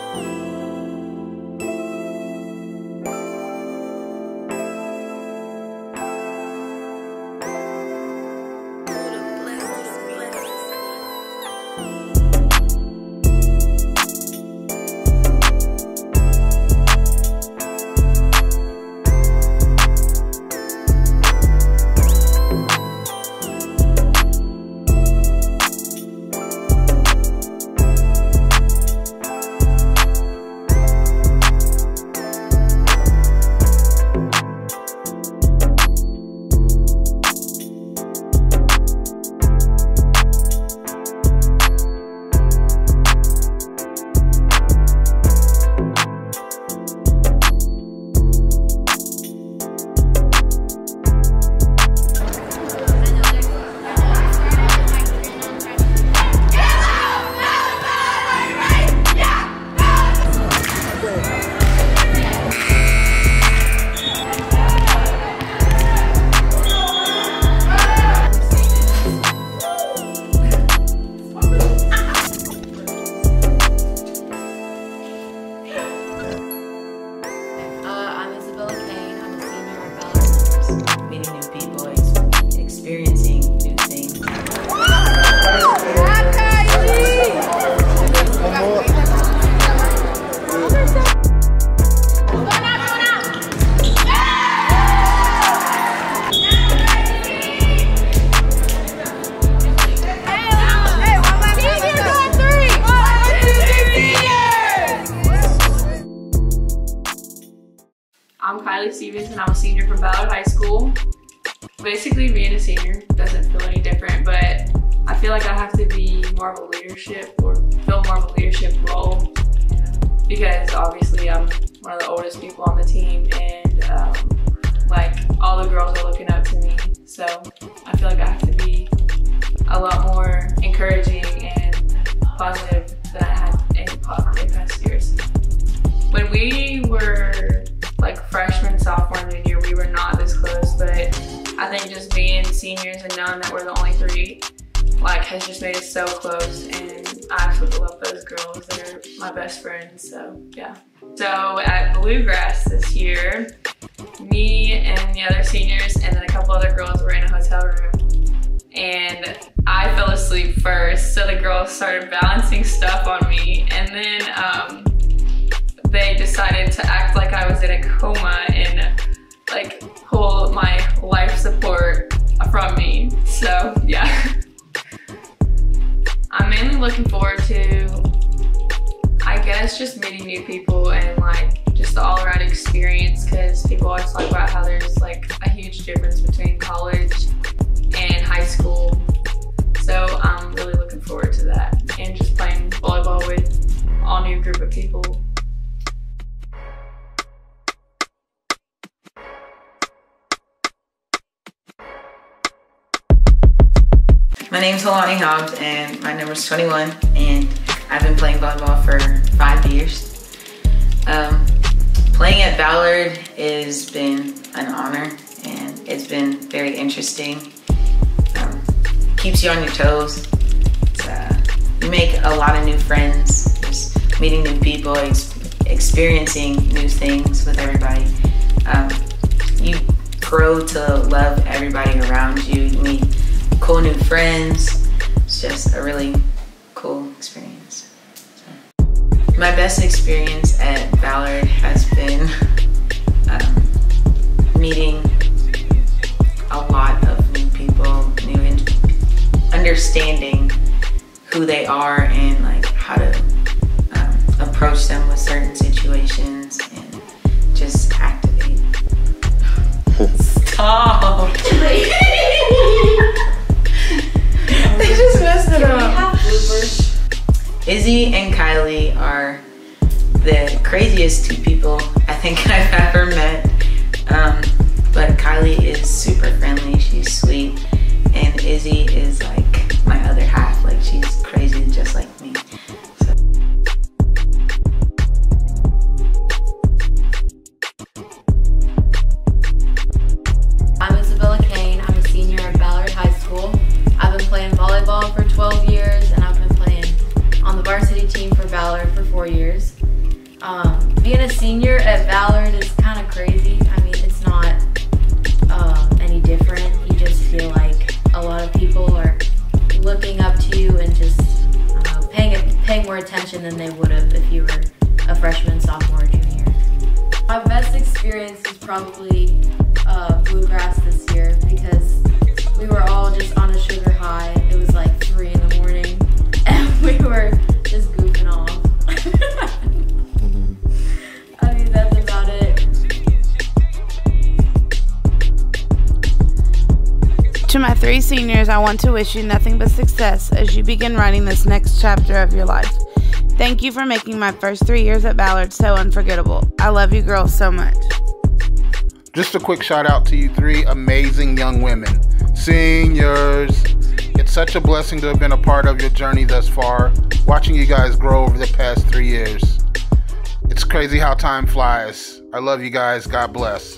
And I'm a senior from Ballard High School. Basically, being a senior doesn't feel any different, but I feel like I have to be more of a leadership or fill more of a leadership role because obviously I'm one of the oldest people on the team and like all the girls are looking up to me. So I feel like I have to be a lot more encouraging and positive than I had in past years. When we were like freshman, sophomore, junior, we were not this close, but I think just being seniors and knowing that we're the only three like has just made us so close, and I absolutely love those girls. They're my best friends, so yeah. So at Bluegrass this year, me and the other seniors and then a couple other girls were in a hotel room, and I fell asleep first, so the girls started balancing stuff on me, and then they decided to act like I was in a coma and like pull my life support from me. So yeah. I'm mainly looking forward to, I guess, just meeting new people and like just the all-around experience, because people always talk about how there's like a huge difference between college and high school. So I'm really looking forward to that and just playing volleyball with all new group of people. My name's Helani Hobbs and my number's 21, and I've been playing volleyball for 5 years. Playing at Ballard has been an honor and it's been very interesting. Keeps you on your toes. You make a lot of new friends, just meeting new people, experiencing new things with everybody. You grow to love everybody around you. You meet cool new friends. It's just a really cool experience. So, my best experience at Ballard has been meeting a lot of new people, understanding who they are and like how to approach them with certain situations and just activate. Stop! They just messed it up. Izzy and Kylie are the craziest two people I think I've ever met. But Kylie is super friendly, she's sweet, and Izzy is like my other half, like she's crazy just like me. So. I'm Isabella Kane, I'm a senior at Ballard High School. I've been playing volleyball for 12 years and I've been playing on the varsity team for Ballard for 4 years. Being a senior at Ballard is kind of crazy. I mean, it's not any different. You just feel like a lot of people are looking up to you and just paying more attention than they would have if you were a freshman, sophomore, or junior. My best experience is probably bluegrass this year because we were all just on a sugar high. It was like 3 in the morning and we were just goofing off. I mean, that's about it. To my 3 seniors, I want to wish you nothing but success as you begin writing this next chapter of your life. Thank you for making my first 3 years at Ballard so unforgettable. I love you girls so much. Just a quick shout out to you 3 amazing young women. Seniors, it's such a blessing to have been a part of your journey thus far, watching you guys grow over the past 3 years. It's crazy how time flies. I love you guys. God bless.